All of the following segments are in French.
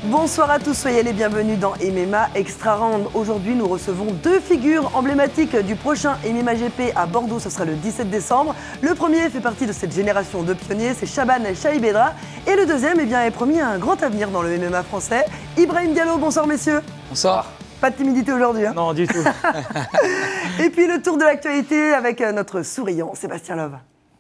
Bonsoir à tous, soyez les bienvenus dans MMA Extra Round. Aujourd'hui, nous recevons deux figures emblématiques du prochain MMA GP à Bordeaux, ce sera le 17 décembre. Le premier fait partie de cette génération de pionniers, c'est Shaban Chaibedra. Et le deuxième est promis un grand avenir dans le MMA français. Ibrahim Diallo, bonsoir messieurs. Bonsoir. Pas de timidité aujourd'hui, hein? Non, du tout. Et puis le tour de l'actualité avec notre souriant Sébastien Love.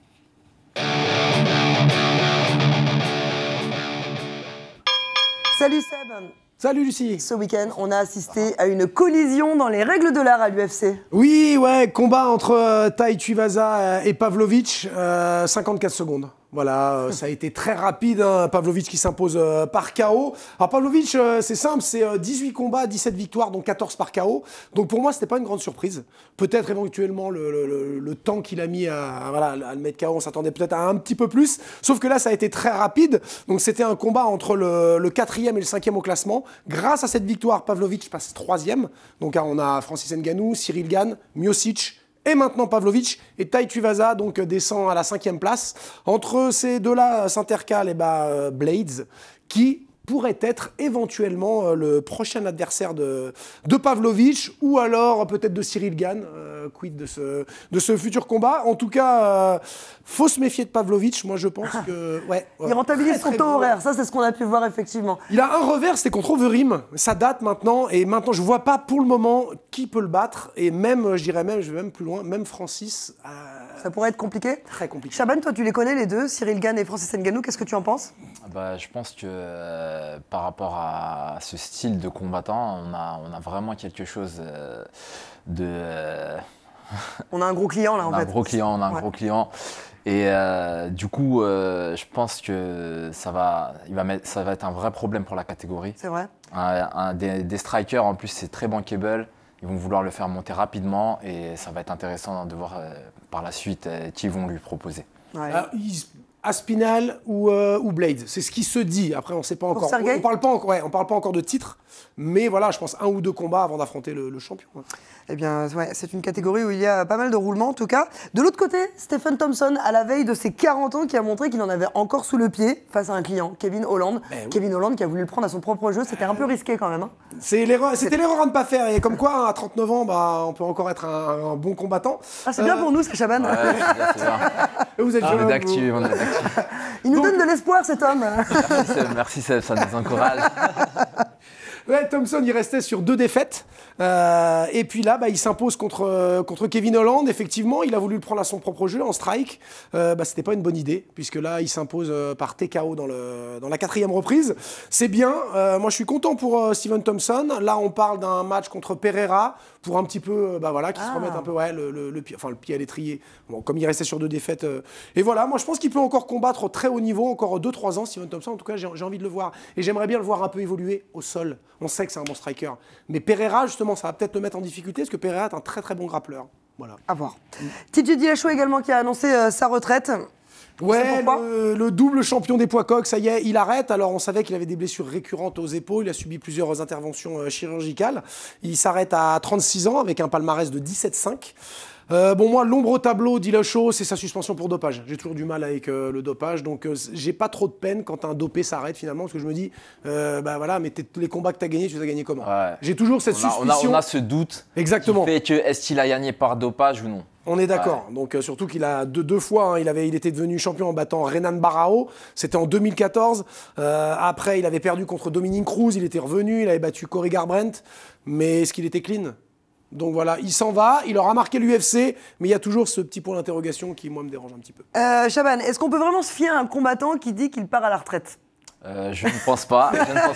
Salut Seb. Salut Lucie. Ce week-end, on a assisté à une collision dans les règles de l'art à l'UFC. Oui, ouais, combat entre Tai Tuivasa et Pavlovich, 54 secondes. Voilà, ça a été très rapide, hein. Pavlovich qui s'impose par KO. Alors Pavlovich, c'est simple, c'est 18 combats, 17 victoires, dont 14 par KO. Donc pour moi, c'était pas une grande surprise. Peut-être éventuellement le temps qu'il a mis à le mettre KO, on s'attendait peut-être à un petit peu plus. Sauf que là, ça a été très rapide. Donc c'était un combat entre le 4e et le 5e au classement. Grâce à cette victoire, Pavlovich passe 3e. Donc on a Francis Ngannou, Cyril Gane, Miocic, et maintenant Pavlovich, et Tai Tuivasa donc descend à la 5e place. Entre ces deux-là s'intercale Blades, qui pourrait être éventuellement le prochain adversaire de Pavlovich, ou alors peut-être de Cyril Gane, quid de ce futur combat. En tout cas, faut se méfier de Pavlovich, moi je pense que... Ouais, il rentabilise son taux horaire, ça c'est ce qu'on a pu voir effectivement. Il a un revers, c'était contre Overeem, ça date maintenant, et maintenant je vois pas pour le moment qui peut le battre, et même, je vais même plus loin, même Francis... Ça pourrait être compliqué? Très compliqué. Shaban, toi tu les connais les deux, Cyril Gane et Francis Ngannou, qu'est-ce que tu en penses? Je pense que par rapport à ce style de combattant, on a vraiment quelque chose de... On a un gros client là en fait. On a un gros client. Et du coup, je pense que ça va être un vrai problème pour la catégorie. C'est vrai. Des strikers, en plus, c'est très bankable. Ils vont vouloir le faire monter rapidement et ça va être intéressant de voir par la suite qui vont lui proposer. Ouais. Aspinal ou Blades, c'est ce qui se dit. Après, on ne sait pas encore. On parle pas encore de titre, mais voilà, je pense 1 ou 2 combats avant d'affronter le champion. Eh bien, ouais, c'est une catégorie où il y a pas mal de roulements en tout cas. De l'autre côté, Stephen Thompson, à la veille de ses 40 ans, qui a montré qu'il en avait encore sous le pied face à un client, Kevin Holland. Oui. Kevin Holland qui a voulu le prendre à son propre jeu, c'était un peu risqué quand même. Hein. C'était l'erreur à ne pas faire. Et comme quoi, à 39 ans, on peut encore être un bon combattant. Ah, c'est bien pour nous, c'est Shaban. Ouais, c'est bien. Vous êtes on est d'actu. Il nous donne de l'espoir, cet homme. Merci Seb, ça nous encourage. Ouais, Thompson, il restait sur 2 défaites. Et puis là, il s'impose contre Kevin Holland. Effectivement, il a voulu le prendre à son propre jeu en strike. C'était pas une bonne idée, puisque là, il s'impose par TKO dans la 4e reprise. C'est bien. Moi, je suis content pour Stephen Thompson. Là, on parle d'un match contre Pereira pour un petit peu, qu'il se remette un peu, le pied à l'étrier. Bon, comme il restait sur 2 défaites. Et voilà, moi, je pense qu'il peut encore combattre au très haut niveau, encore 2-3 ans, Stephen Thompson. En tout cas, j'ai envie de le voir. Et j'aimerais bien le voir un peu évoluer au sol. On sait que c'est un bon striker. Mais Pereira, justement, ça va peut-être le mettre en difficulté, parce que Pereira est un très très bon grappleur. Voilà. À voir. TJ Dillashaw également qui a annoncé sa retraite. Ouais, le double champion des poids coqs, ça y est, il arrête. Alors on savait qu'il avait des blessures récurrentes aux épaules, il a subi plusieurs interventions chirurgicales. Il s'arrête à 36 ans avec un palmarès de 17-5. Moi, l'ombre au tableau, Dillashaw, c'est sa suspension pour dopage. J'ai toujours du mal avec le dopage, donc j'ai pas trop de peine quand un dopé s'arrête finalement, parce que je me dis, mais les combats que tu as gagnés, tu les as gagnés comment? J'ai toujours cette suspicion. On a ce doute. Exactement. Qui fait que est-ce qu'il a gagné par dopage ou non? On est d'accord. Donc surtout qu'il a deux fois, il était devenu champion en battant Renan Barão. C'était en 2014. Après, il avait perdu contre Dominic Cruz. Il était revenu. Il avait battu Corey Garbrandt. Mais est-ce qu'il était clean? Donc voilà, il s'en va. Il aura marqué l'UFC. Mais il y a toujours ce petit point d'interrogation qui, moi, me dérange un petit peu. Shaban, est-ce qu'on peut vraiment se fier à un combattant qui dit qu'il part à la retraite? Je ne pense pas.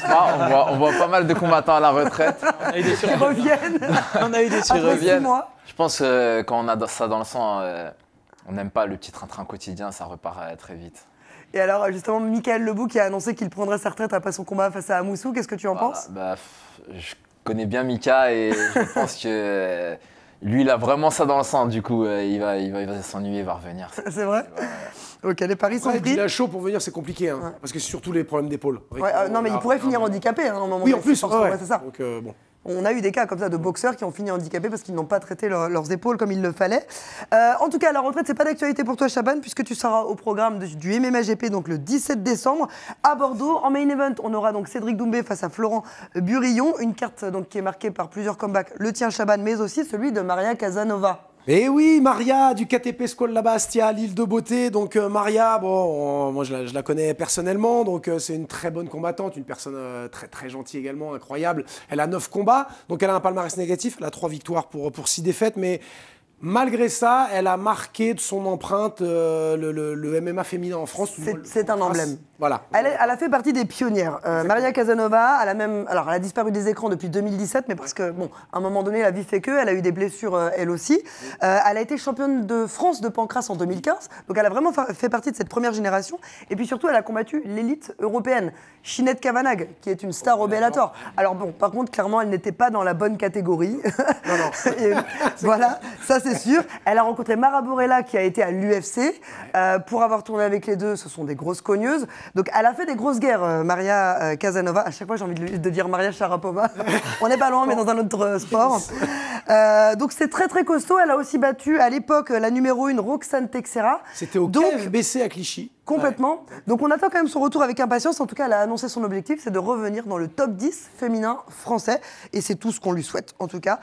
On voit pas mal de combattants à la retraite. Ils reviennent. On a eu des surreviennent. Je pense que quand on a ça dans le sang, on n'aime pas le petit train-train quotidien, ça repart très vite. Et alors, justement, Michael Lebou qui a annoncé qu'il prendrait sa retraite après son combat face à Amoussou, qu'est-ce que tu en penses? Je connais bien Mika et je pense que lui, il a vraiment ça dans le sang. Du coup, il va s'ennuyer, il va revenir. C'est vrai? Ok, les paris sont pris. Dillashaw pour venir, c'est compliqué, parce que c'est surtout les problèmes d'épaule. Non, mais il pourrait finir handicapé à un moment. Oui, en plus, c'est ça. Donc, bon. On a eu des cas comme ça de boxeurs qui ont fini handicapés parce qu'ils n'ont pas traité leurs épaules comme il le fallait. En tout cas, la retraite, c'est pas d'actualité pour toi, Chaban, puisque tu seras au programme du MMA GP donc le 17 décembre à Bordeaux. En main event, on aura donc Cédric Doumbé face à Florent Burillon, une carte donc qui est marquée par plusieurs comebacks, le tien Chaban, mais aussi celui de Maria Casanova. Et oui, Maria du KTP Scuola Bastia, l'île de beauté. Donc Maria, bon, moi je la connais personnellement, donc c'est une très bonne combattante, une personne très très gentille également, incroyable. Elle a 9 combats, donc elle a un palmarès négatif, elle a 3 victoires pour 6 défaites, mais malgré ça, elle a marqué de son empreinte le MMA féminin en France. C'est un emblème. Voilà. Elle a fait partie des pionnières. Maria Casanova, elle a disparu des écrans depuis 2017, mais parce que, bon, à un moment donné, la vie fait que, elle a eu des blessures elle aussi. Elle a été championne de France de pancrace en 2015, donc elle a vraiment fait partie de cette première génération. Et puis surtout, elle a combattu l'élite européenne, Shinette Kavanagh, qui est une star au Bellator. Alors bon, par contre, clairement, elle n'était pas dans la bonne catégorie. Non. Et, voilà, ça c'est sûr. Elle a rencontré Mara Borella, qui a été à l'UFC. Pour avoir tourné avec les deux, ce sont des grosses cogneuses. Donc elle a fait des grosses guerres, Maria Casanova. À chaque fois, j'ai envie de dire Maria Sharapova. On n'est pas loin, mais dans un autre sport. Donc c'est très très costaud. Elle a aussi battu à l'époque la numéro 1, Roxane Texera. C'était au KFBC à Clichy. Complètement. Ouais. Donc on attend quand même son retour avec impatience. En tout cas, elle a annoncé son objectif, c'est de revenir dans le top 10 féminin français. Et c'est tout ce qu'on lui souhaite, en tout cas.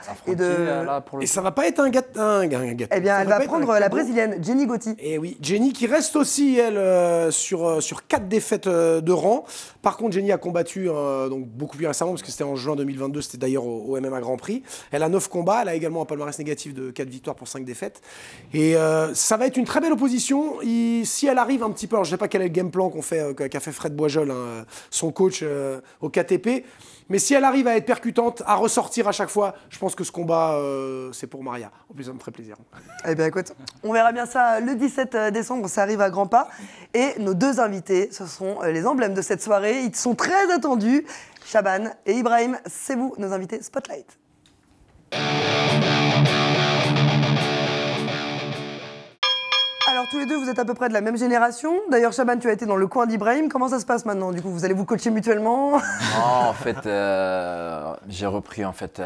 Et ça va pas être un gâteau. Eh bien, elle va prendre la brésilienne, Jenny Gotti. Et oui, Jenny qui reste aussi, elle, sur 4 défaites de rang. Par contre, Jenny a combattu donc beaucoup plus récemment, parce que c'était en juin 2022, c'était d'ailleurs au MMA Grand Prix. Elle a 9 combats, elle a également un palmarès négatif de 4 victoires pour 5 défaites. Et ça va être une très belle opposition. Si elle arrive un petit peu, alors je ne sais pas quel est le game plan qu'a fait Fred Boisjol, son coach au KTP, mais si elle arrive à être percutante, à ressortir à chaque fois, je pense que ce combat, c'est pour Maria. En plus, ça me ferait plaisir. Eh bien, écoute, on verra bien ça le 17 décembre, ça arrive à grands pas. Et nos deux invités, ce sont les emblèmes de cette soirée. Ils sont très attendus. Chaban et Ibrahim, c'est vous, nos invités Spotlight. Alors tous les deux, vous êtes à peu près de la même génération. D'ailleurs, Chaban, tu as été dans le coin d'Ibrahim. Comment ça se passe maintenant? Du coup, vous allez vous coacher mutuellement? Non, en fait, j'ai repris en fait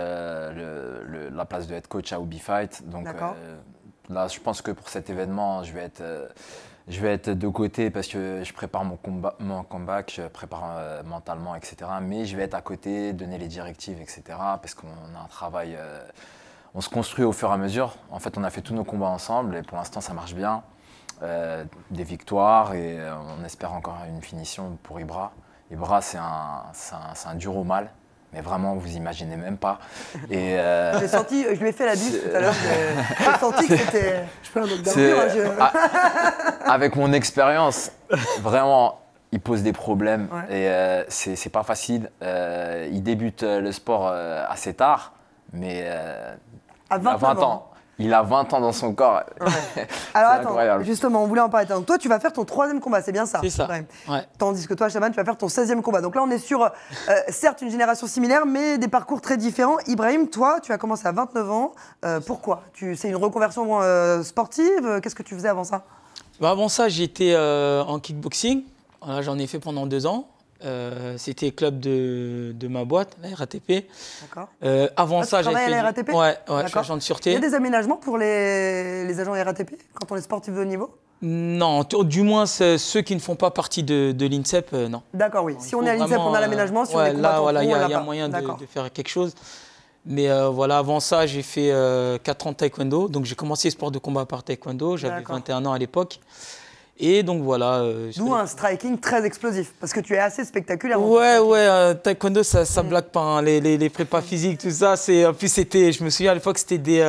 la place de head coach à Ubi Fight. Donc là, je pense que pour cet événement, je vais être de côté parce que je prépare mon comeback, je prépare mentalement, etc. Mais je vais être à côté, donner les directives, etc. Parce qu'on a un travail. On se construit au fur et à mesure. En fait, on a fait tous nos combats ensemble et pour l'instant, ça marche bien. Des victoires et on espère encore une finition pour Ibra. Ibra, c'est un dur au mal, mais vraiment, vous imaginez même pas. Et j'ai senti, je lui ai fait la bise tout à l'heure, j'ai senti que c'était... Je fais un knockdown. Avec mon expérience, vraiment, il pose des problèmes et c'est pas facile. Il débute le sport assez tard, mais à 20 ans. Il a 20 ans dans son corps. Ouais. Alors attends, incroyable. Justement, on voulait en parler. Donc toi, tu vas faire ton 3e combat, c'est bien ça? C'est ça. Ouais. Tandis que toi, Chaban, tu vas faire ton 16e combat. Donc là, on est sur, certes, une génération similaire, mais des parcours très différents. Ibrahim, toi, tu as commencé à 29 ans. Pourquoi? C'est une reconversion sportive? Qu'est-ce que tu faisais avant ça? Avant ça, j'étais en kickboxing. Voilà, j'en ai fait pendant 2 ans. C'était le club de ma boîte, la RATP. D'accord. Avant ça, j'ai fait... à la RATP? Ouais, je suis agent de sûreté. Il y a des aménagements pour les agents RATP quand on est sportif de haut niveau? Non, du moins ceux qui ne font pas partie de l'INSEP, non. D'accord, oui. Si on est à l'INSEP, on a l'aménagement. Si on est combattant, il y a moyen de faire quelque chose. Mais voilà, avant ça, j'ai fait 4 ans de taekwondo. Donc j'ai commencé le sport de combat par taekwondo. J'avais 21 ans à l'époque. Et donc voilà. D'où un striking très explosif, parce que tu es assez spectaculaire. Ouais, taekwondo, ça blague pas. Hein. Les prépas physiques, tout ça. En plus, je me souviens à l'époque, c'était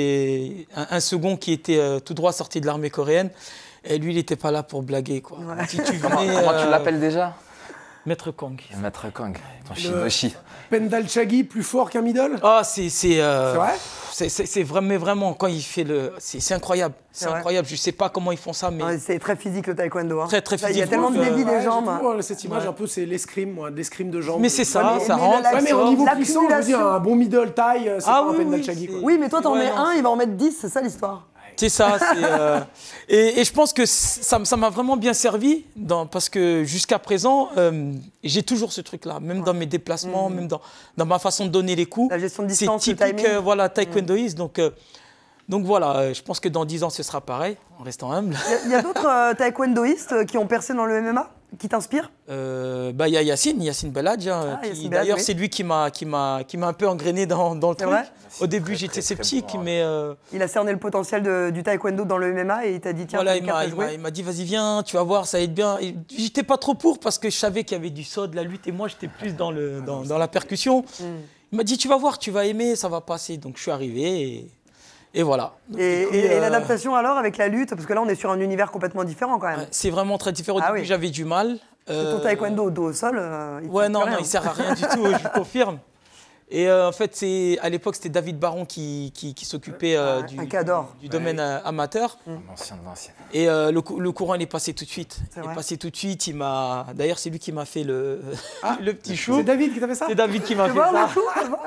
un second qui était tout droit sorti de l'armée coréenne. Et lui, il n'était pas là pour blaguer, quoi. Ouais. Si tu comment tu l'appelles déjà? Maître Kang. Maître Kang, ton Shinoshi. Pendal Chagi, plus fort qu'un middle? Ah, c'est vrai? C'est vraiment quand il fait le... C'est incroyable. C'est incroyable. Je ne sais pas comment ils font ça, mais... C'est très physique le taekwondo. Hein. Très physique. Il y a tellement de débit des jambes. Cette image un peu, c'est l'escrime de jambes. Mais c'est ça, ça rentre. Mais au niveau puissant, je veux dire, un bon middle taille, c'est pas un Pendal Chagi. Oui, mais toi, t'en mets un, il va en mettre 10, c'est ça l'histoire. C'est ça. Et je pense que ça m'a vraiment bien servi parce que jusqu'à présent, j'ai toujours ce truc-là, même dans mes déplacements, même dans ma façon de donner les coups. La gestion de distance, c'est typique, voilà, taekwondoïste. Donc voilà, je pense que dans 10 ans, ce sera pareil, en restant humble. Il y a d'autres taekwondoïstes qui ont percé dans le MMA, qui t'inspirent? Il y a Yacine Belhadji, d'ailleurs c'est lui qui m'a un peu engrainé dans le truc. Vrai Au début j'étais sceptique, bon, mais il a cerné le potentiel du taekwondo dans le MMA et il t'a dit tiens, voilà, jouer. il m'a dit vas-y viens, tu vas voir, ça va être bien. J'étais pas trop pour parce que je savais qu'il y avait du saut, de la lutte et moi j'étais plus dans la percussion. Il m'a dit tu vas voir, tu vas aimer, ça va passer. Donc je suis arrivé et voilà. Donc, et l'adaptation alors avec la lutte, parce que là on est sur un univers complètement différent quand même. C'est vraiment très différent. Au début j'avais du mal. Ton taekwondo dos au sol, non, il sert à rien du tout, je confirme. Et en fait, à l'époque, c'était David Baron qui s'occupait du domaine amateur. L'ancien de l'ancien. Et le courant, il est passé tout de suite. D'ailleurs, c'est lui qui m'a fait le petit chou. C'est David qui t'a fait ça? C'est David qui m'a fait voir, ça.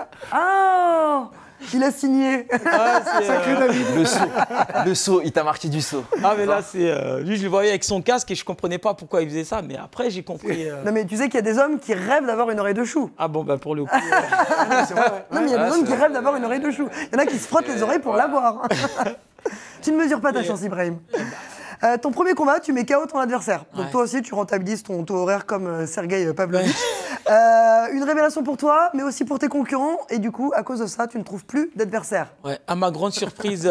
Ah, il a signé. Sacré David. Le saut, il t'a marqué du saut. Ah mais là, lui, je le voyais avec son casque et je comprenais pas pourquoi il faisait ça. Mais après, j'ai compris. Non mais tu sais qu'il y a des hommes qui rêvent d'avoir une oreille de chou. Ah bon, pour le coup. C'est vrai. Non mais il y a des hommes qui rêvent d'avoir une oreille de chou. Il y en a qui se frottent les oreilles pour l'avoir. Tu ne mesures pas ta chance, Ibrahim. Ton premier combat, tu mets KO ton adversaire. Donc toi aussi, tu rentabilises ton taux horaire comme Sergei Pavlovich. Une révélation pour toi, mais aussi pour tes concurrents. Et du coup, à cause de ça, tu ne trouves plus d'adversaire. Ouais, à ma grande surprise,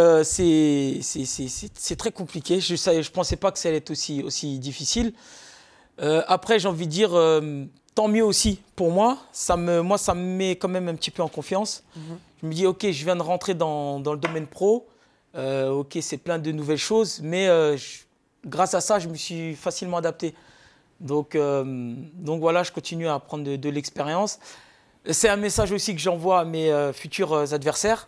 c'est très compliqué. Je ne pensais pas que ça allait être aussi difficile. Après, j'ai envie de dire, tant mieux aussi pour moi. Ça me met quand même un petit peu en confiance. Je me dis, ok, je viens de rentrer dans le domaine pro. Ok, c'est plein de nouvelles choses, mais grâce à ça, je me suis facilement adapté. Donc voilà, je continue à prendre de l'expérience. C'est un message aussi que j'envoie à mes futurs adversaires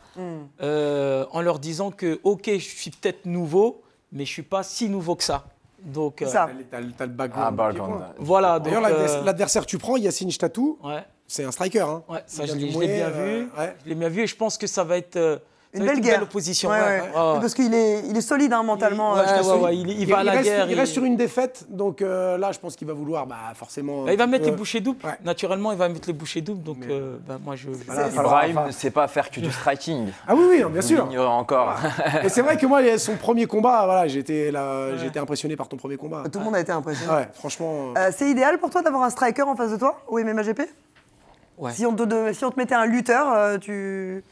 en leur disant que, ok, je suis peut-être nouveau, mais je ne suis pas si nouveau que ça. Donc, T'as le background. Voilà. D'ailleurs, l'adversaire que tu prends, Yacine Chtatou, c'est un striker. Hein. Ouais, ça, je l'ai bien vu. Je l'ai bien vu et je pense que ça va être... Une belle opposition. Parce qu'il est solide mentalement. Il va à la guerre. Il reste sur une défaite, donc là, je pense qu'il va vouloir forcément. Il va mettre les bouchées doubles. Ouais. Naturellement, il va mettre les bouchées doubles. Donc, moi, Ibrahim ne sait pas faire que du striking. Ah oui, bien sûr. Il encore. Et c'est vrai que moi, son premier combat, j'ai été impressionné par ton premier combat. Tout le monde a été impressionné. Ouais, franchement. C'est idéal pour toi d'avoir un striker en face de toi au MMA GP? Ouais. Si on te mettait un lutteur, tu.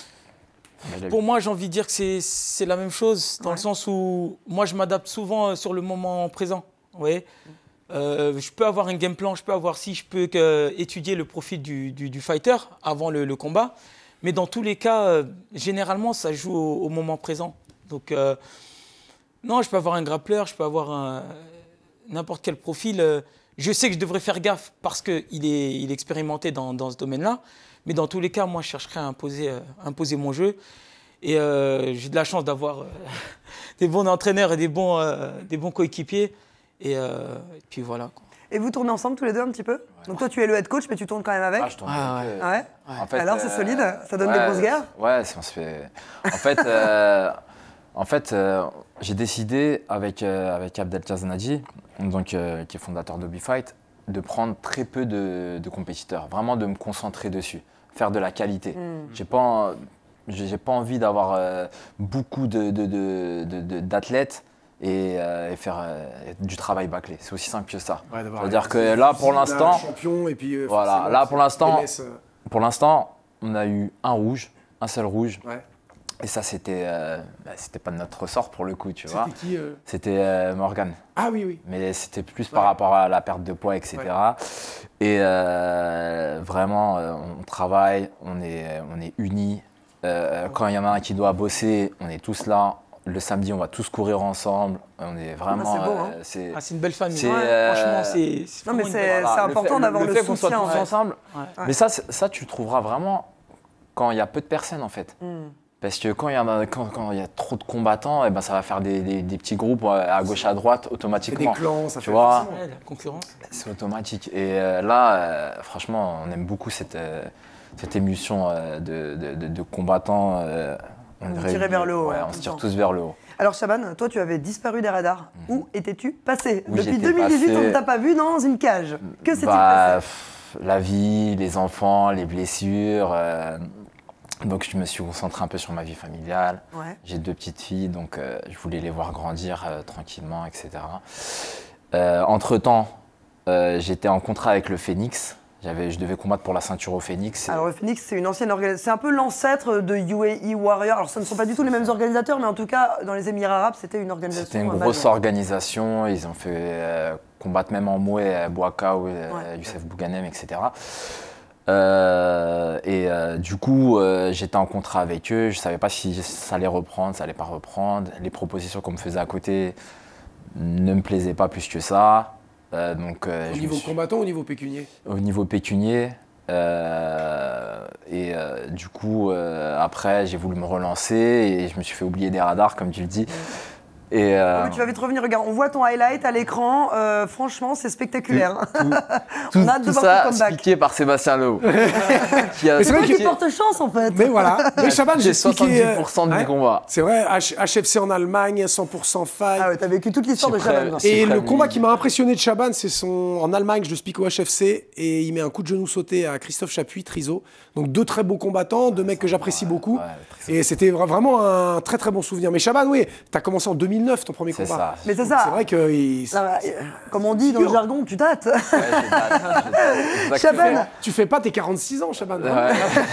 Pour moi, j'ai envie de dire que c'est la même chose, dans le sens où moi, je m'adapte souvent sur le moment présent. Vous voyez, je peux avoir un game plan, je peux étudier le profil du fighter avant le combat, mais dans tous les cas, généralement, ça joue au moment présent. Donc, non, je peux avoir un grappleur, je peux avoir n'importe quel profil. Je sais que je devrais faire gaffe parce qu'il est expérimenté dans ce domaine-là. Mais dans tous les cas, moi, je chercherai à imposer mon jeu. Et j'ai de la chance d'avoir des bons entraîneurs et des bons coéquipiers. Et puis voilà, quoi. Et vous tournez ensemble tous les deux un petit peu? Donc toi, tu es le head coach, mais tu tournes quand même avec? Je tourne avec. Ouais. En fait, alors, c'est solide? Ça donne des grosses guerres? Ouais, on se fait... En fait, j'ai décidé avec Abdel Kazanadji, donc, qui est fondateur de BeFight, de prendre très peu de compétiteurs, vraiment de me concentrer dessus, faire de la qualité. J'ai pas envie d'avoir beaucoup d'athlètes et faire du travail bâclé. C'est aussi simple que ça. Ouais, c'est-à-dire que là, pour l'instant, champion et puis voilà, là pour l'instant, on a eu un seul rouge. Ouais. Et ça, c'était pas de notre ressort pour le coup, tu vois. C'était qui C'était Morgan. Ah oui. Mais c'était plus par rapport à la perte de poids, etc. Ouais. Et vraiment, on travaille, on est unis. Quand il y en a un qui doit bosser, on est tous là. Le samedi, on va tous courir ensemble. On est vraiment. C'est beau, hein. C'est une belle famille. Franchement, c'est. Non, mais c'est important d'avoir le fait qu'on soutien. soit tous ensemble. Ouais. Mais ça, tu le trouveras vraiment quand il y a peu de personnes, en fait. Parce que quand il y a trop de combattants, et ben ça va faire des petits groupes à gauche à droite automatiquement. Des clans, ça tu vois. La concurrence. C'est automatique. Et là, franchement, on aime beaucoup cette émulsion de combattants. On se tire vers le haut. Ouais, on se tire tous vers le haut. Alors Chaban, toi tu avais disparu des radars. Où étais-tu passé? Où Depuis j'étais 2018, passé... on ne t'a pas vu dans une cage. Que s'est-il passé? La vie, les enfants, les blessures. Donc je me suis concentré un peu sur ma vie familiale. Ouais. J'ai 2 petites filles, donc je voulais les voir grandir tranquillement, etc. Entre-temps, j'étais en contrat avec le Phoenix. Je devais combattre pour la ceinture au Phoenix. Alors le Phoenix, c'est une ancienne organisation, c'est un peu l'ancêtre de UAE Warrior. Alors ce ne sont pas du tout les mêmes organisateurs, mais en tout cas, dans les Émirats Arabes, c'était une organisation. C'était une grosse organisation. Ils ont fait combattre même en Moué, Bouaka, Youssef Bouganem, etc. Du coup, j'étais en contrat avec eux. Je ne savais pas si ça allait reprendre, ça allait pas reprendre. Les propositions qu'on me faisait à côté ne me plaisaient pas plus que ça. Au niveau combattant ou au niveau pécunier? Au niveau pécunier. Du coup, après, j'ai voulu me relancer et je me suis fait oublier des radars, comme tu le dis. Tu vas vite revenir, regarde, on voit ton highlight à l'écran, franchement c'est spectaculaire. Tout ça expliqué par Sébastien Lowe. C'est vrai qu'il porte chance en fait. Mais voilà, mais Chaban, j'ai 70% de mes combats. C'est vrai, HFC en Allemagne, 100% fight. Ah ouais, t'as vécu toute l'histoire de Chaban. Et le combat qui m'a impressionné de Chaban, c'est en Allemagne, je le spique au HFC, et il met un coup de genou sauté à Christophe Chapuis, Triso. Donc 2 très beaux combattants, 2 mecs que j'apprécie beaucoup. Et c'était vraiment un très très bon souvenir. Mais Chaban, oui, t'as commencé en 2009 ton premier combat. Ça. Mais c'est ça. C'est vrai que... comme on dit dans le jargon, tu dates. Ouais, je date. Chaban. Tu fais pas tes 46 ans, Chaban. Ouais.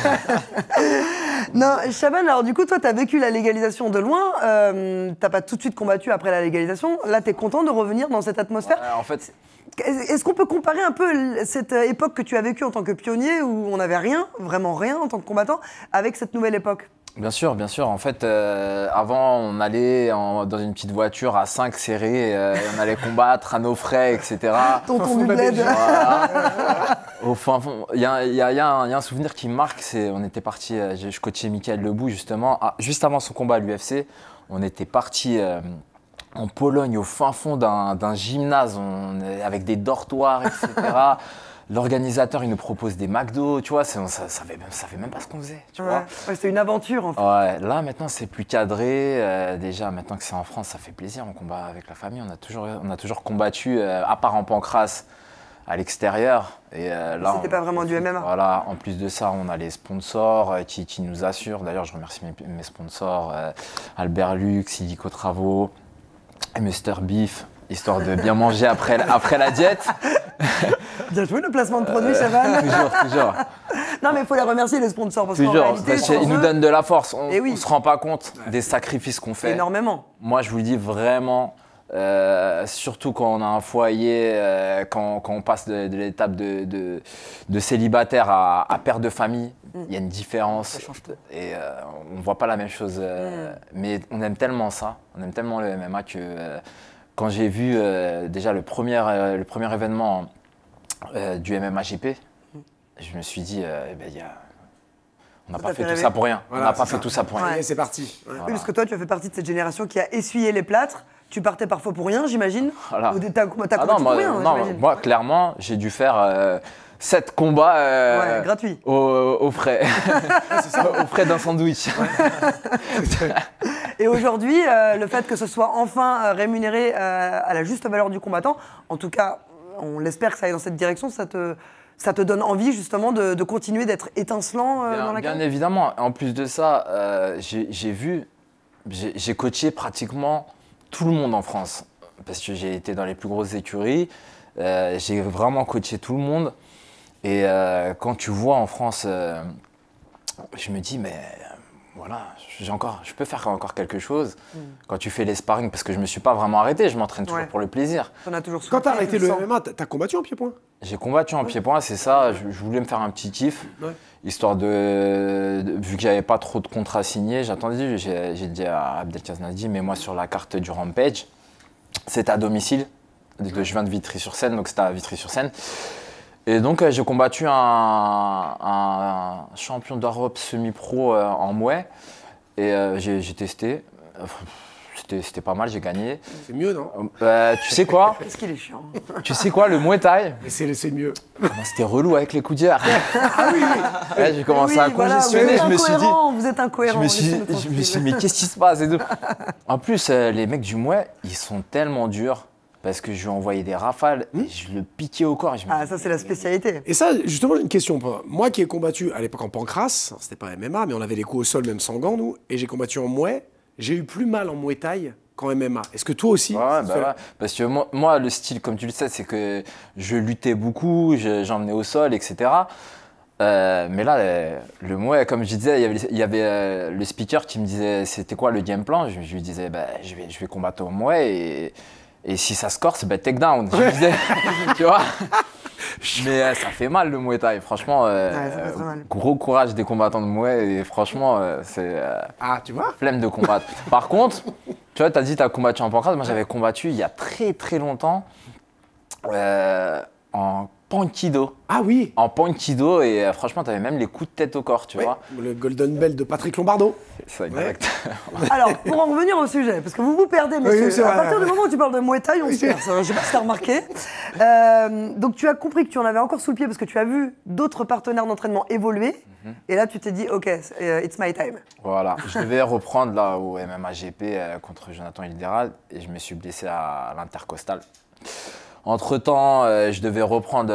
Non, Chaban, alors du coup, toi, tu as vécu la légalisation de loin. T'as pas tout de suite combattu après la légalisation. Là, tu es content de revenir dans cette atmosphère. Ouais, en fait... Est-ce qu'on peut comparer un peu cette époque que tu as vécue en tant que pionnier, où on n'avait rien, vraiment rien en tant que combattant, avec cette nouvelle époque? Bien sûr, bien sûr. En fait, avant, on allait dans une petite voiture à 5 serrés, on allait combattre à nos frais, etc. Tonton du bled. Voilà. Au fin fond, il y a un souvenir qui me marque, on était parti, je coachais Michael Lebou justement, juste avant son combat à l'UFC, on était parti en Pologne, au fin fond d'un gymnase, avec des dortoirs, etc. L'organisateur, il nous propose des McDo, tu vois, ça savait même pas ce qu'on faisait, tu vois. Ouais, c'était une aventure, en fait. Ouais, là, maintenant, c'est plus cadré. Déjà, maintenant que c'est en France, ça fait plaisir, on combat avec la famille. On a toujours combattu, à part en pancrace, à l'extérieur. C'était pas vraiment du MMA. Voilà, en plus de ça, on a les sponsors qui nous assurent. D'ailleurs, je remercie mes sponsors, Albert Lux, Illico Travaux, et Mr Beef, histoire de bien manger après la diète. Bien joué le placement de produits, Chaban. Toujours. Non, mais il faut les remercier, les sponsors, parce qu'en Toujours, réalité, ils nous donnent de la force. On ne se rend pas compte des sacrifices qu'on fait. Énormément. Moi, je vous le dis vraiment, surtout quand on a un foyer, quand on passe de l'étape de célibataire à père de famille, il y a une différence. Ça change tout. Et on ne voit pas la même chose. Mais on aime tellement ça, on aime tellement le MMA que quand j'ai vu déjà le premier événement du MMA GP, je me suis dit, on n'a pas fait tout ça pour rien. Voilà, on n'a pas fait tout ça pour rien. Ouais, c'est parti. Ouais. Oui, parce que toi, tu as fait partie de cette génération qui a essuyé les plâtres. Tu partais parfois pour rien, j'imagine. Voilà. Ou t'as combattu pour rien, j'imagine. Moi, clairement, j'ai dû faire 7 combats gratuits. Aux frais. Aux frais d'un sandwich. Et aujourd'hui, le fait que ce soit enfin rémunéré à la juste valeur du combattant, en tout cas, on l'espère que ça aille dans cette direction, ça te donne envie justement de continuer d'être étincelant dans la carrière. Bien évidemment. En plus de ça, j'ai coaché pratiquement tout le monde en France. Parce que j'ai été dans les plus grosses écuries. J'ai vraiment coaché tout le monde. Et quand tu vois en France, je me dis, mais voilà, je peux faire encore quelque chose. Quand tu fais les sparring, parce que je ne me suis pas vraiment arrêté, je m'entraîne toujours pour le plaisir. Quand tu as arrêté le MMA, tu as combattu en pied-point? J'ai combattu en pied-point, c'est ça. Je voulais me faire un petit kiff, histoire vu que j'avais pas trop de contrats signés. J'ai dit à Abdelkaz Nadi, mets-moi sur la carte du Rampage. C'était à domicile. Je viens de Vitry-sur-Seine, donc c'était à Vitry-sur-Seine. Et donc j'ai combattu un champion d'Europe semi-pro en Mouais. Et j'ai testé. c'était pas mal, j'ai gagné. C'est mieux, non? Tu sais quoi? Est-ce qu'il est chiant? Tu sais quoi, le Muay Thai? C'est mieux. C'était relou avec les coups d'hier. Ah oui, Ouais, j'ai commencé à voilà, congestionner, je me suis dit... Vous êtes incohérent. Je me suis dit, mais qu'est-ce qui se passe et tout. En plus, les mecs du Muay, ils sont tellement durs parce que je lui ai envoyé des rafales et je le piquais au corps. Et je me Ah, dis, ça, c'est la spécialité. Et ça, justement, j'ai une question. Moi qui ai combattu à l'époque en pancrace, c'était pas MMA, mais on avait les coups au sol même sans gants, nous, et j'ai combattu en Muay, j'ai eu plus mal en Muay Thai qu'en MMA. Est-ce que toi aussi? ouais, ouais. Parce que moi, le style, comme tu le sais, c'est que je luttais beaucoup, j'emmenais au sol, etc. Mais là, le Muay, comme je disais, il y avait le speaker qui me disait c'était quoi le game plan. Je lui disais je vais combattre au Muay et si ça se corse, takedown. Je lui disais, tu vois. Mais ça fait mal le Muay Thai, franchement. ça fait très mal. Gros courage des combattants de Muay et franchement, c'est tu vois? flemme de combattre. Par contre, tu vois, tu as dit que tu as combattu en pancrase. Moi, j'avais combattu il y a très très longtemps en Pankido. Ah oui. En Pankido et franchement, tu avais même les coups de tête au corps, tu vois. Le Golden Bell de Patrick Lombardo. C'est exact. Alors, pour en revenir au sujet, parce que vous vous perdez, monsieur. Oui, c'est à vrai. partir du moment où tu parles de Muay Thai, on se perd. Je sais pas si tu as remarqué. Donc, tu as compris que tu en avais encore sous le pied parce que tu as vu d'autres partenaires d'entraînement évoluer. Et là, tu t'es dit, OK, it's my time. Voilà. Je devais reprendre là au MMA GP contre Jonathan Hilderal et je me suis blessé à l'intercostal. Entre-temps, je devais reprendre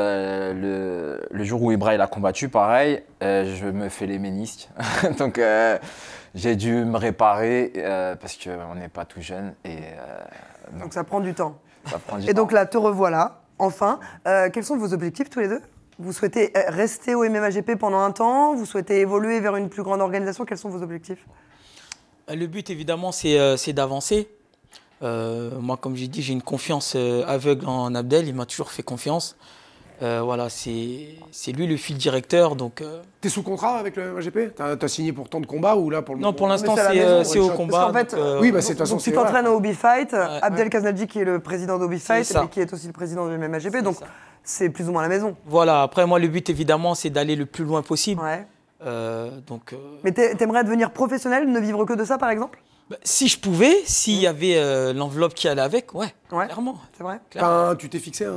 le jour où Ibra il a combattu, pareil. Je me fais les ménisques. Donc, j'ai dû me réparer parce qu'on n'est pas tout jeune. Donc, ça prend du temps. Ça prend du Et temps. donc là, te revoilà, enfin. Quels sont vos objectifs tous les deux? Vous souhaitez rester au MMA GP pendant un temps? Vous souhaitez évoluer vers une plus grande organisation? Quels sont vos objectifs? Le but, évidemment, c'est d'avancer. Moi, comme j'ai dit, j'ai une confiance aveugle en Abdel. Il m'a toujours fait confiance. Voilà, c'est lui le fil directeur. Donc, T'es sous contrat avec le MGP? T'as signé pour tant de combats ou là pour le non, pour l'instant, c'est à la maison, c'est au Parce combat. qu'en fait, oui, bah c'est de toute façon. donc tu t'entraînes au Obi Fight, Ouais. Abdel Khaznadji qui est le président d'Obi Fight C'est ça. et qui est aussi le président du MMA GP, donc ça. c'est plus ou moins à la maison. Voilà, après, moi, le but, évidemment, c'est d'aller le plus loin possible. Ouais. Donc, Mais t'aimerais devenir professionnel, ne vivre que de ça par exemple? si je pouvais, s'il y avait l'enveloppe qui allait avec, ouais, Ouais. clairement. C'est vrai? clairement. Tu t'es fixé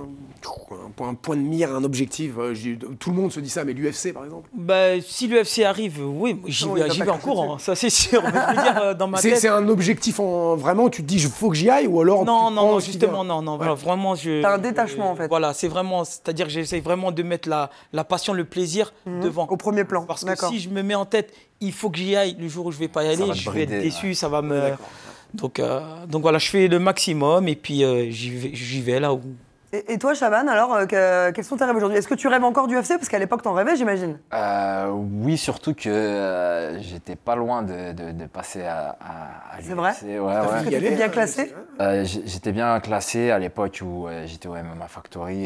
un point de mire, un objectif. Tout le monde se dit ça, mais l'UFC par exemple. Si l'UFC arrive, oui, j'y Non, il va vais pas en cracher courant, ça c'est sûr. Mais je veux dire, dans ma C'est tête. un objectif vraiment, tu te dis, il faut que j'y aille ou alors. Non, justement, non. Ouais. Voilà, vraiment, T'as un détachement, en fait. Voilà, c'est vraiment, c'est-à-dire que j'essaie vraiment de mettre la passion, le plaisir devant. Au premier plan. Parce que D'accord. si je me mets en tête, il faut que j'y aille, le jour où je vais pas y Ça aller, va te je vais être brider, déçu, ouais. ça va me. Donc voilà, je fais le maximum et puis j'y vais là où. Et toi, Chaban, alors, quels sont tes rêves aujourd'hui? Est-ce que tu rêves encore du UFC? Parce qu'à l'époque, t'en rêvais, j'imagine. Oui, surtout que j'étais pas loin de passer à C'est vrai? l'UFC. Ouais, ouais. Est-ce que t'étais bien classé? J'étais bien classé à l'époque où j'étais au MMA Factory.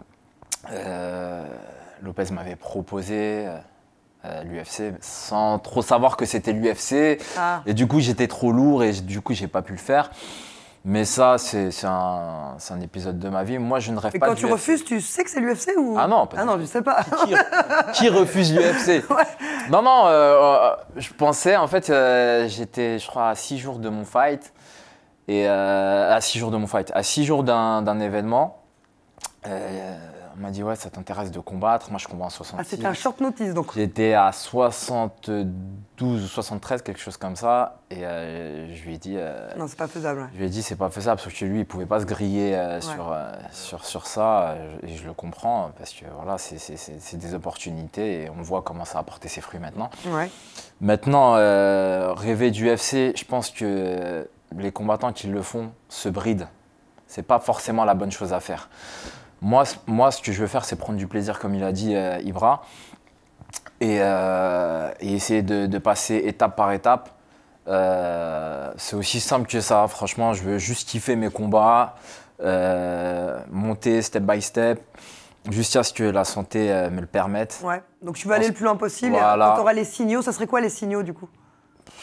Lopez m'avait proposé l'UFC sans trop savoir que c'était l'UFC. Ah. Et du coup, j'étais trop lourd et du coup, j'ai pas pu le faire. Mais ça, c'est un épisode de ma vie. Moi, je ne rêve Et pas quand de tu l'UFC. refuses, tu sais que c'est l'UFC ou... Ah non, pas Ah du non, tout. je sais pas. Qui refuse l'UFC? Ouais. Non, je pensais, en fait, j'étais, je crois, à 6 jours de mon fight. À 6 jours de mon fight, à 6 jours d'un événement. On m'a dit, ouais, ça t'intéresse de combattre. Moi, je combats en 66. Ah, c'était un short notice, donc. J'étais à 72 ou 73, quelque chose comme ça. Et je lui ai dit... Non, c'est pas faisable. Ouais. Je lui ai dit, c'est pas faisable, parce que lui, il pouvait pas se griller sur ça. Et je le comprends, parce que voilà, c'est des opportunités et on voit comment ça a porté ses fruits maintenant. Ouais. Maintenant, rêver du UFC, je pense que les combattants qui le font se brident. C'est pas forcément la bonne chose à faire. Moi, ce que je veux faire, c'est prendre du plaisir, comme il a dit Ibra, et essayer de passer étape par étape. C'est aussi simple que ça. Franchement, je veux juste kiffer mes combats, monter step by step, jusqu'à ce que la santé me le permette. Ouais. Donc tu vas aller le plus loin possible. Voilà. Et quand tu auras les signaux, ça serait quoi les signaux du coup?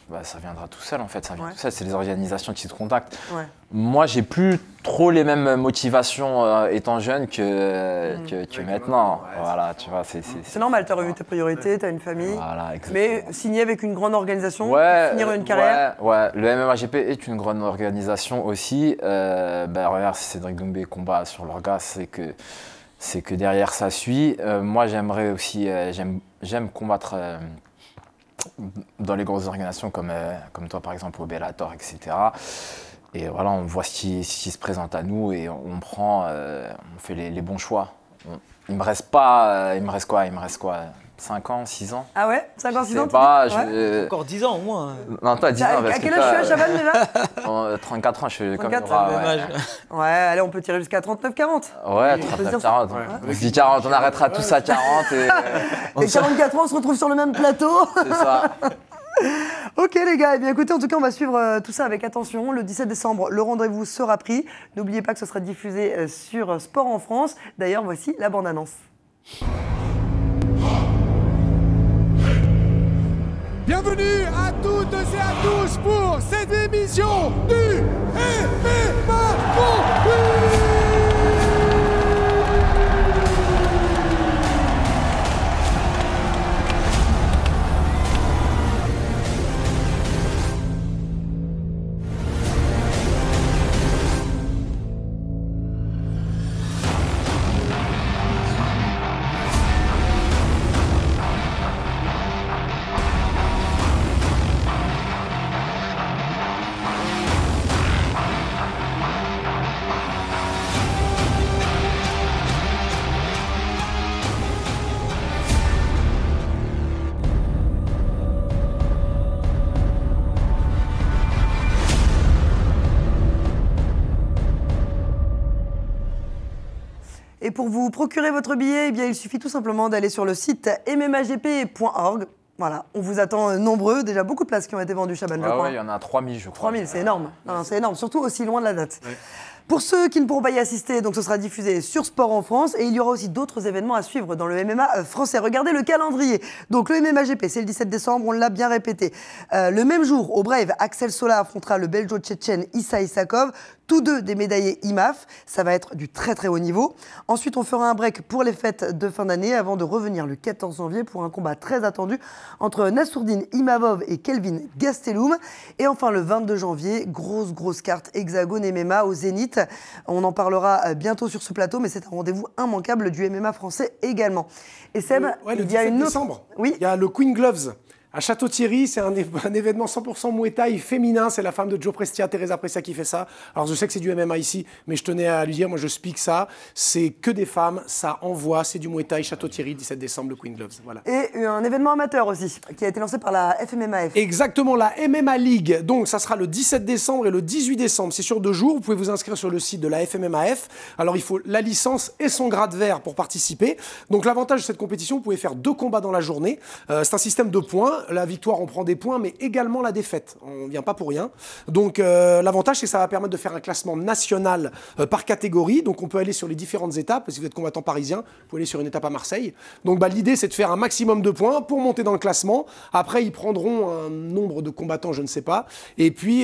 ça viendra tout seul en fait, ça vient tout seul, c'est les organisations qui te contactent. Ouais. Moi, j'ai plus trop les mêmes motivations étant jeune que maintenant. Ouais, voilà, tu vois, c'est normal, tu as revu tes priorités, tu as une famille. Voilà, exactement. Mais signer avec une grande organisation, finir une carrière. Ouais, le MMA-GP est une grande organisation aussi. Regarde, si Cédric Doumbé combat sur l'orga, c'est que derrière ça suit. Moi, j'aimerais aussi, j'aime combattre dans les grosses organisations comme toi par exemple au Bellator, etc. Et voilà, on voit ce qui se présente à nous et on fait les bons choix. Il me reste quoi 5 ans, 6 ans? Ah ouais, 5 ans, 6 ans, Encore 10 ans au moins. Non, toi, 10 ans. À quel âge tu es, Chaban, déjà? 34 ans, je suis comme 34, ouais, allez, on peut tirer jusqu'à 39-40. Ouais, 39-40. On se dit 40, on arrêtera tous à 40. Et 44 ans, on se retrouve sur le même plateau. C'est ça. Ok les gars, eh bien écoutez, en tout cas on va suivre tout ça avec attention. Le 17 décembre, le rendez-vous sera pris. N'oubliez pas que ce sera diffusé sur Sport en France. D'ailleurs, voici la bande-annonce. Bienvenue à toutes et à tous pour cette émission du MMA Grand Prix. Et pour vous procurer votre billet, eh bien, il suffit tout simplement d'aller sur le site mmagp.org. Voilà, on vous attend nombreux. Déjà beaucoup de places qui ont été vendues, Chaban, je crois. Ouais, il y en a 3000, je crois. 3000, c'est énorme. Non, c'est énorme, surtout aussi loin de la date. Ouais. Pour ceux qui ne pourront pas y assister, donc ce sera diffusé sur Sport en France et il y aura aussi d'autres événements à suivre dans le MMA français. Regardez le calendrier. Donc le MMA GP, c'est le 17 décembre, on l'a bien répété. Le même jour, au Brave, Axel Sola affrontera le belgeo-tchétchène Issa Issakov. Tous deux des médaillés IMAF, ça va être du très très haut niveau. Ensuite, on fera un break pour les fêtes de fin d'année avant de revenir le 14 janvier pour un combat très attendu entre Nassourdine Imavov et Kelvin Gastelum. Et enfin, le 22 janvier, grosse carte Hexagone MMA au Zénith. On en parlera bientôt sur ce plateau, mais c'est un rendez-vous immanquable du MMA français également. Et Seb, il y a une autre... décembre, oui. Il y a le Queen Gloves. À Château-Thierry, c'est un événement 100% Muay Thai féminin. C'est la femme de Joe Prestia, Teresa Prestia, qui fait ça. Alors, je sais que c'est du MMA ici, mais je tenais à lui dire, moi, je speak ça. C'est que des femmes, ça envoie, c'est du Muay Thai. Château-Thierry, 17 décembre, le Queen Gloves. Voilà. Et un événement amateur aussi, qui a été lancé par la FMMAF. Exactement, la MMA League. Donc, ça sera le 17 décembre et le 18 décembre. C'est sur 2 jours. Vous pouvez vous inscrire sur le site de la FMMAF. Alors, il faut la licence et son grade vert pour participer. Donc, l'avantage de cette compétition, vous pouvez faire 2 combats dans la journée. C'est un système de points. La victoire, on prend des points, mais également la défaite. On ne vient pas pour rien. Donc, l'avantage, c'est que ça va permettre de faire un classement national par catégorie. Donc, on peut aller sur les différentes étapes. Si vous êtes combattant parisien, vous pouvez aller sur une étape à Marseille. Donc, l'idée, c'est de faire un maximum de points pour monter dans le classement. Après, ils prendront un nombre de combattants, je ne sais pas. Et puis,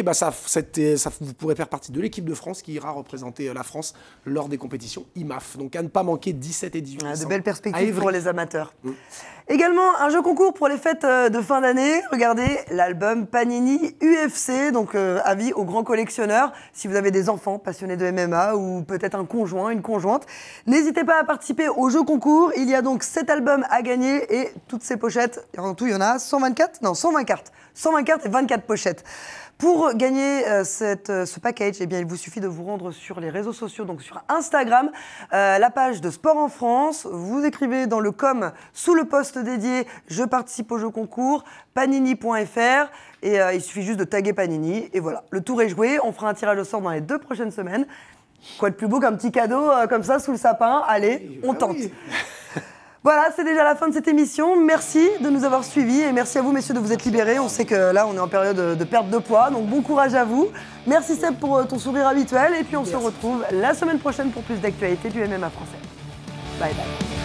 vous pourrez faire partie de l'équipe de France qui ira représenter la France lors des compétitions IMAF. Donc, à ne pas manquer 17 et 18 décembre. De belles perspectives pour les amateurs. Également, un jeu concours pour les fêtes de fin d'année. Regardez l'album Panini UFC, donc avis aux grands collectionneurs. Si vous avez des enfants passionnés de MMA ou peut-être un conjoint, une conjointe, n'hésitez pas à participer au jeu concours. Il y a donc 7 albums à gagner et toutes ces pochettes, en tout il y en a 124 ? Non, 120 cartes. 120 cartes et 24 pochettes. Pour gagner ce package, eh bien, il vous suffit de vous rendre sur les réseaux sociaux, donc sur Instagram, la page de Sport en France. Vous écrivez dans le com sous le post dédié « Je participe au jeu concours », panini.fr, et il suffit juste de taguer Panini. Et voilà, le tour est joué. On fera un tirage au sort dans les 2 prochaines semaines. Quoi de plus beau qu'un petit cadeau comme ça sous le sapin? Allez, on tente. Oui. Voilà, c'est déjà la fin de cette émission. Merci de nous avoir suivis et merci à vous, messieurs, de vous être libérés. On sait que là, on est en période de perte de poids, donc bon courage à vous. Merci Seb pour ton sourire habituel et puis on se retrouve la semaine prochaine pour plus d'actualités du MMA français. Bye bye.